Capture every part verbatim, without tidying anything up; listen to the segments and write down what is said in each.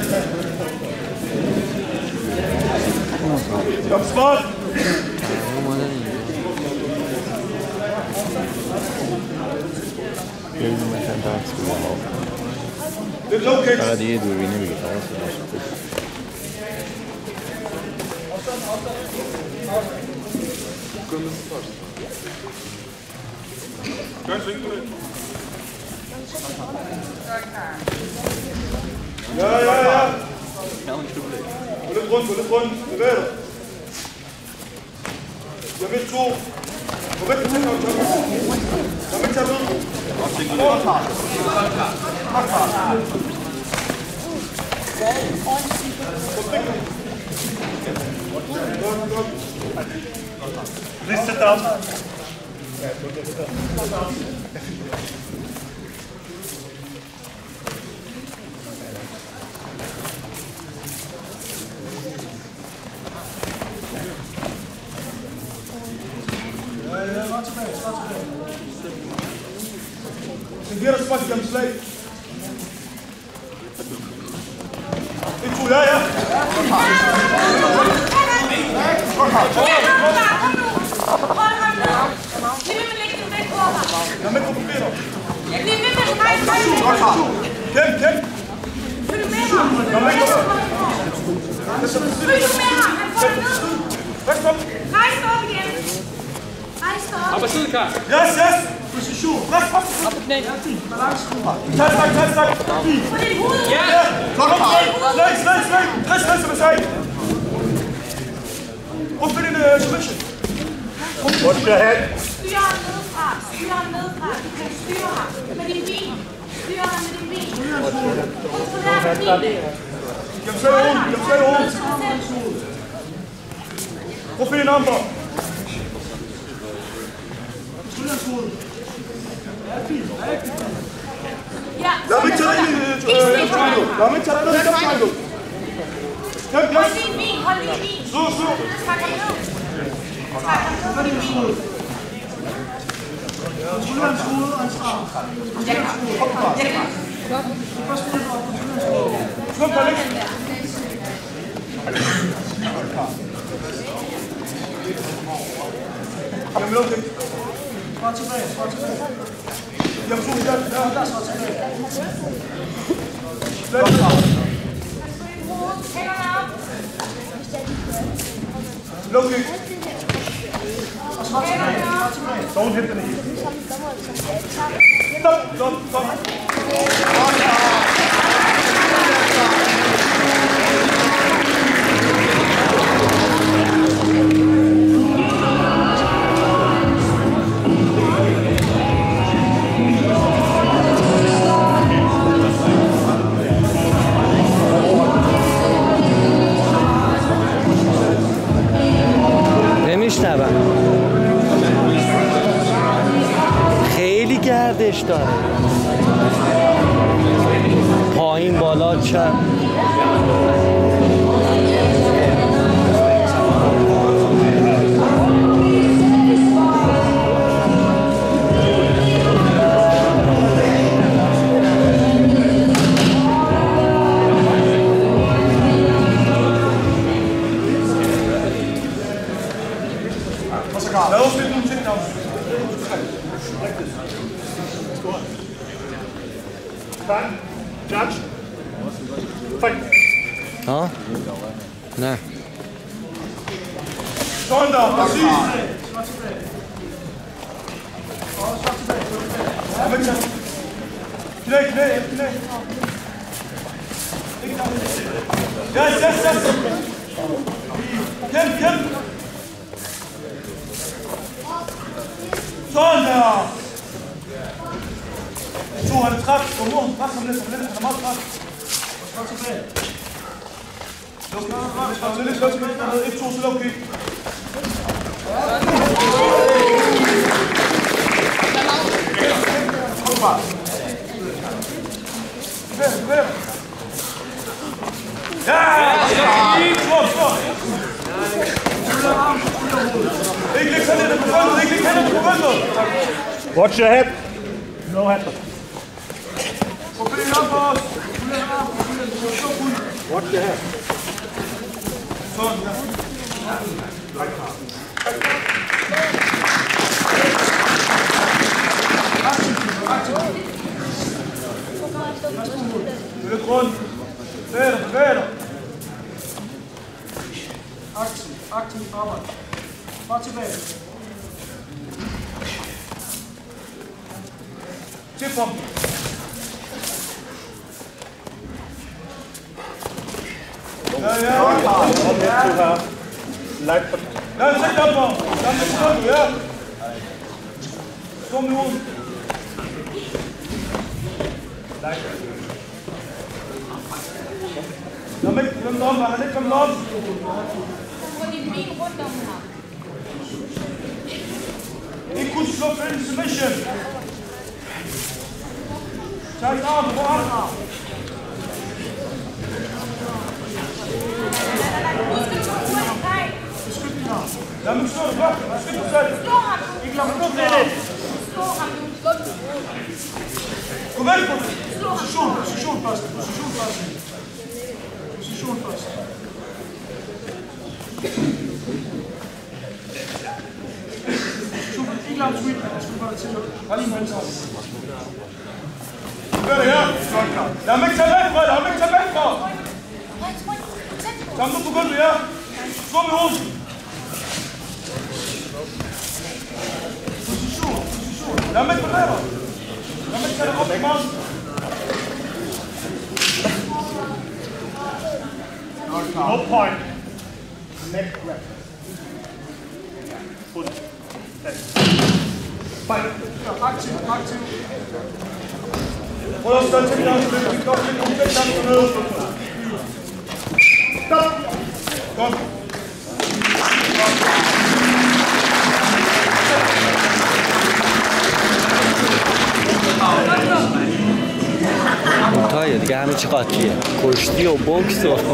Kom smart! Para dia do inimigo. Ja, ja, ja. Lidt rundt, lidt rundt. Bevæg dig. Jeg vil to. Kom væk til mig. Kom væk til mig. Please sit down. Weer een spatje aan de sleep. Ik voel, ja, ja. Ja, met op de wereld. Ken, ken. Ja, met op. Rechts op. Rejs dig op igen. Rejs dig op. Op og sidde, Karl. Yes, yes. Position. Rechts op. Op på knæ. Balance. Tak, tak, tak, tak. På dit hoved. Ja. Flot, Karl. Slæg, slæg, slæg. Tres, tres, som jeg sagde. Prøv at finde en submission. Watch your head. Styr ham nedefra. Styr ham nedefra. Du kan styre ham med din ben. Styr ham med din ben. Kontroller med benene. Gjem selv uden. Gjem selv uden. Prøv at finde en number. Ja, Lad mig ikke tage dig ind i triangle. Lad mig ikke tage dig ned i triangle. Kæmp, hold yes. din ben. Hold din ben. Slå, slå. Træk ham ned. Træk ham ned på din ben. Skulderens hoved og en straf. Ja, ja. Slå, Karl, ikke? Jamen, okay. Svar tilbage, svar tilbage. Jamen, to, ja, ja. Der svar tilbage. Slæg. Hænderne op. Low kick. Og svar tilbage, svar tilbage. Don't hit the knee. Stop, stop, stop. نمیشنوم خیلی گردش داره پایین بالا چپ Lad os lidt nogle ting der. Fang. Judge. Fight. ها نه Sådan der, præcis. Knæ, knæ, knæ. Yes, yes, yes. Kæmp, kæmp. Sådan der. To, han er træt. Kom ud. Pres ham lidt, han er meget træt. Svar tilbage. Slå til lidt, slå til lidt. Et, to, så low kick. Ja! Slå, slå. Ikke læg hænderne på gulvet, ikke læg hænderne på gulvet. Watch your head. No head. Prøv at finde en op for os. Godt det her. Sådan, ja. Lidt rundt. Bevæg dig, bevæg dig. Aktiv, aktiv arbejde. Bare tilbage. Tip ham. Ja, ja. Ja, ja, sæt op ham. Ja, men stå nu, ja. Stå nu ud. Lad mig ikke komme om, han er ikke kommet om. Få dine ben rundt om her. Ikke kun slå ind submission. Tag en arm, gå arm. Lad mig slå dig godt. Skyld dig selv. Slå ham. Ikke lad mig slå dig. Slå ham nu. Slå ham. Kom væk på det. Slå ham. Position, position først. Position først. Position først. Position. Ikke lad ham sweep. Jeg skulle bare det til at hold lige med sammen. Gør det her. Lad mig ikke tage væk fra det. Lad mig ikke tage væk fra. Kom nu på gulvet, ja. Slå med hovedet. Position, position. Lad mig ikke bevæge dig. Lad mig ikke tage dig op i maven. No point. Neck grab. Foot. Fight. Aktiv, aktiv. Prøv at stå til den anden. Vi står lidt om det sammen. Stop. Kom. منتهی دیگه همه چی قاطیه کشتی و بوکس و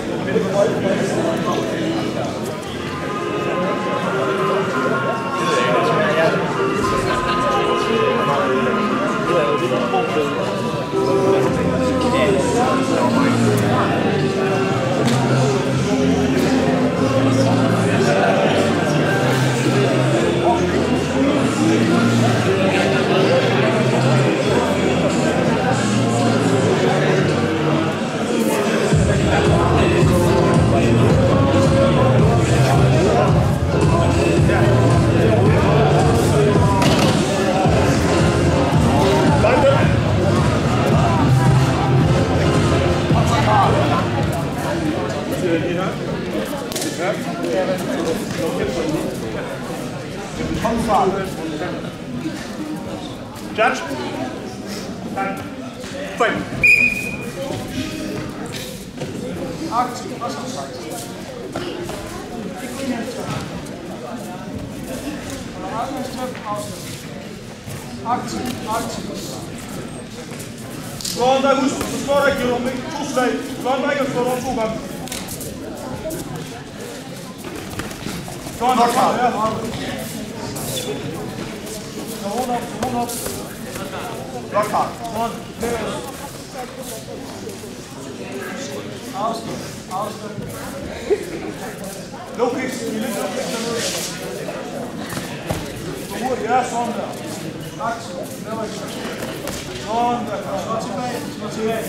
Judge. Fight. Aktiv, og som sagt. Ikke kun hjælp til. Og aldrig støt afsnit. Aktiv, aktiv. Slå ham der, husk. Du slår dig ikke om ikke. To slag. Slå ham der ikke og slå dig om to gange. Slå ham der, kom her. Så hånd op, hånd op. Blok her. Hånd. Afsnit, afsnit. Low kicks. I lidt low kicks dernede. Så hurtigt, ja, sådan der. Aktiv, laver ikke sådan. Sådan der. Slå tilbage, slå tilbage.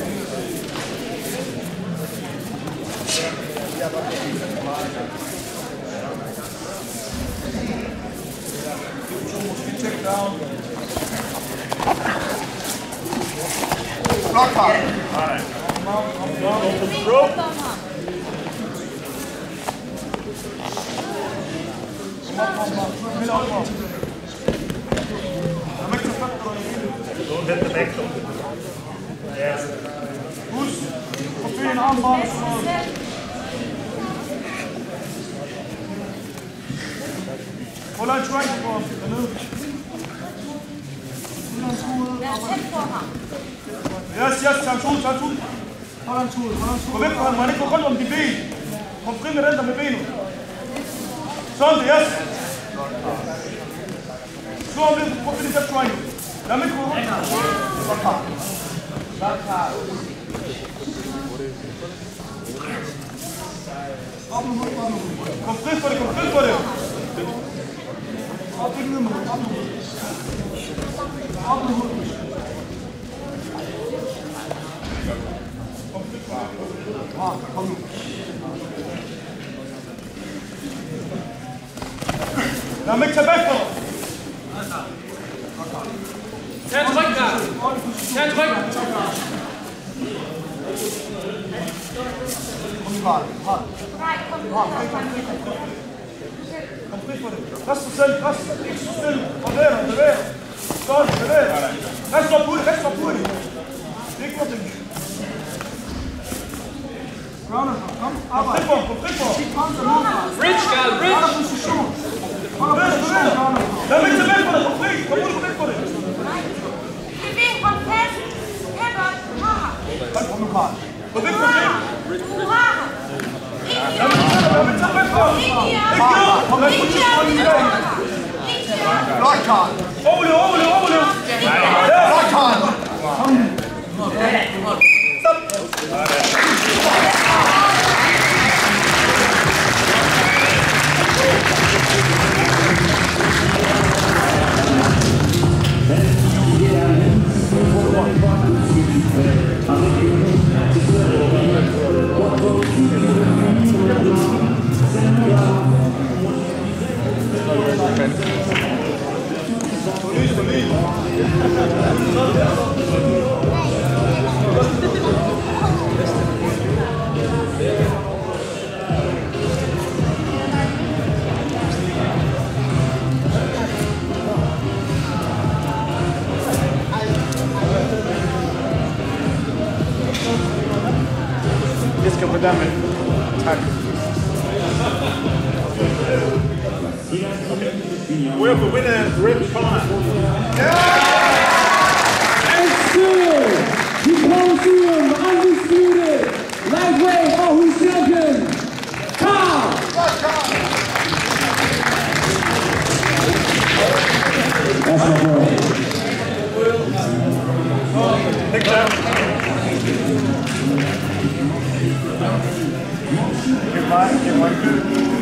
Måske take down. Blok her. Open the rope. Midt op på. Lad mig ikke tage fat på dig. Don't hit the neck though. Yes. Husk. Og find en armbånd og sådan noget. Hold en triangle på ham. Dernede. Lad os tæt på ham. Yes, yes. Tag hans hoved, tag hans hoved. Hold en tud, hold en tud. Gå væk fra ham. Man ikke gå rundt om de ben. Kom fri med den der med benet. Sådan det, yes. Slå ham lidt. Prøv at finde det triangle. Lad mig ikke gå rundt. Sådan her. Sådan her. Op med hovedet, op med hovedet. Kom fri for det, kom fri for det. Op, ikke ned med hovedet, op med hovedet. Op med hovedet. Kom, kom nu. Lad mig ikke tage væk for dig. Tag en tryk, Karl. Tag en tryk. Kom nu, Karl. Hold. Nej, kom nu. Kom fri for det. Rest dig selv, rest dig. Ikke så stille. Bevæg dig, bevæg dig. Godt, bevæg dig. Rest dig op ud, rest dig op ud. Det er ikke noget, det er. Ground ham. Kom, Kom arbejde. fri for ham, kom fri for ham. Sig kom der ned, Karl. Bridge, Karl, Hold bridge. dig position. Hold dig Bevæg dig, position, bevæg dig. Karl. Lad mig ikke tage væk for dig, kom fri. Kom ud, kom fri for det. Bevæg, hold fast. Hænd op. Du har ham. Kom nu, Karl. Kom væk Du for har det. ham. Du har ham. Ikke i Lad mig tage dig, lad mig tage væk for ham. Ikke i Ikke noget. Lad mig Ikke i tage Ikke i Flot, Karl. Overlev, overlev, overlev. Flot, Karl. Jeg skal på der med. Tak. We're for winner, red corner. And still, the Coliseum undisputed lightweight Aarhus champion, Karl. That's my boy. Next time. Goodbye, goodbye.